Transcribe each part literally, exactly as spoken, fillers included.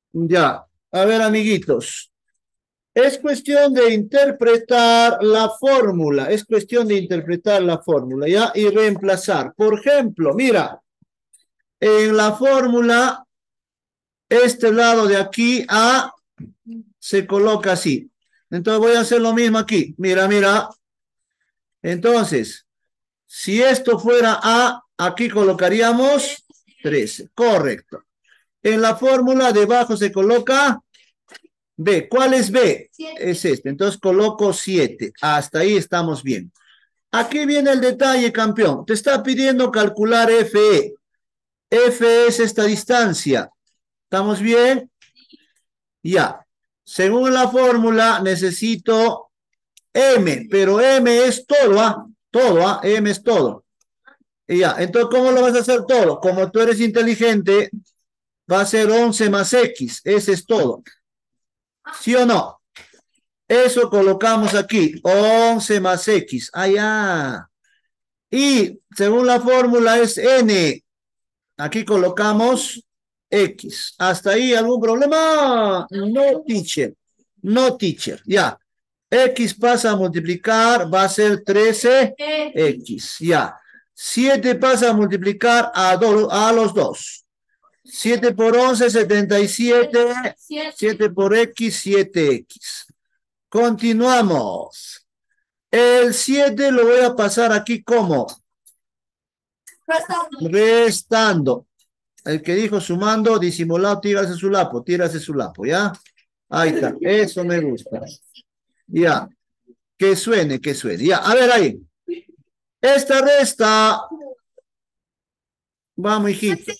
Ya, a ver, amiguitos. Es cuestión de interpretar la fórmula, es cuestión de interpretar la fórmula, ¿ya? Y reemplazar. Por ejemplo, mira, en la fórmula, este lado de aquí, A, se coloca así. Entonces voy a hacer lo mismo aquí. Mira, mira. Entonces, si esto fuera A, aquí colocaríamos trece. Correcto. En la fórmula debajo se coloca B. ¿Cuál es B? siete. Es este. Entonces coloco siete. Hasta ahí estamos bien. Aquí viene el detalle, campeón. Te está pidiendo calcular F E. F es esta distancia. ¿Estamos bien? Ya. Según la fórmula, necesito M, pero M es todo, ¿ah? Todo, ¿ah? M es todo. Y ya. Entonces, ¿cómo lo vas a hacer todo? Como tú eres inteligente, va a ser once más X. Ese es todo. ¿Sí o no? Eso colocamos aquí. once más X. Allá. Y según la fórmula es N. Aquí colocamos X. ¿Hasta ahí algún problema? No, teacher. No, teacher. Ya. X pasa a multiplicar, va a ser trece X. Ya. siete pasa a multiplicar a, do, a los dos. siete por once, setenta y siete. siete por X, siete X. Continuamos. El siete lo voy a pasar aquí como restando. Restando. El que dijo sumando, disimulado, tírase su lapo, tírase su lapo, ¿ya? Ahí está, eso me gusta. Ya, que suene, que suene. Ya, a ver ahí. Esta resta. Vamos, hijito.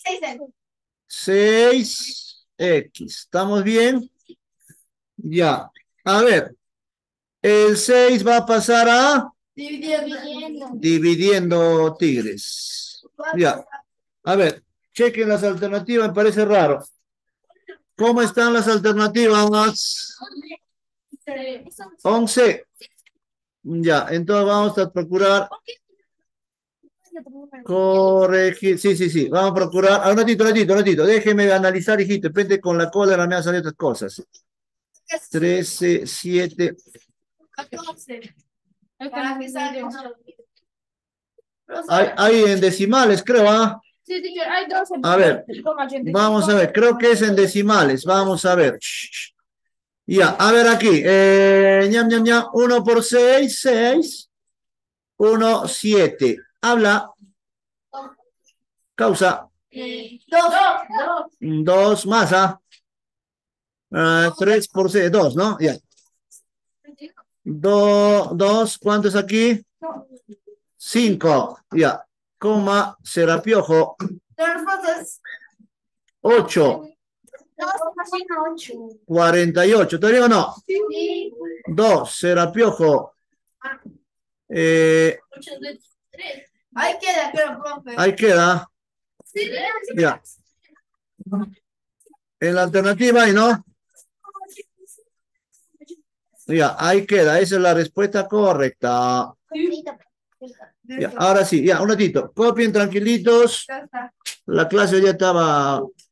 seis X. ¿Estamos bien? Ya. A ver. El seis va a pasar a... Dividiendo. Dividiendo tigres. Ya. A ver. Chequen las alternativas, me parece raro. ¿Cómo están las alternativas? once. Ya, entonces vamos a procurar corregir. Sí, sí, sí. Vamos a procurar. Ah, un ratito, un ratito, un ratito. Déjeme analizar, hijito. Depende con la cola, me han salido otras cosas. trece, siete. Hay, hay en decimales, creo, ¿ah? Sí, sí, hay dos. A ver, vamos a ver. Creo que es en decimales. Vamos a ver. Ya, a ver aquí. Eh, ñam, ñam, ñam. uno por seis, seis. uno, siete. Habla. Causa. dos. dos más, ¿ah? Uh, tres por seis, dos, ¿no? Ya. Do, dos, ¿cuánto es aquí? cinco. Ya. Coma, será piojo. ocho. cuarenta y ocho. ¿Todavía o no? Sí. dos, será piojo. Eh, ahí queda, creo, profe. Ahí queda. Sí, ya. En la alternativa, ¿y no? Ya, ahí queda. Esa es la respuesta correcta. Ya, ahora sí, ya, un ratito. Copien tranquilitos. La clase ya estaba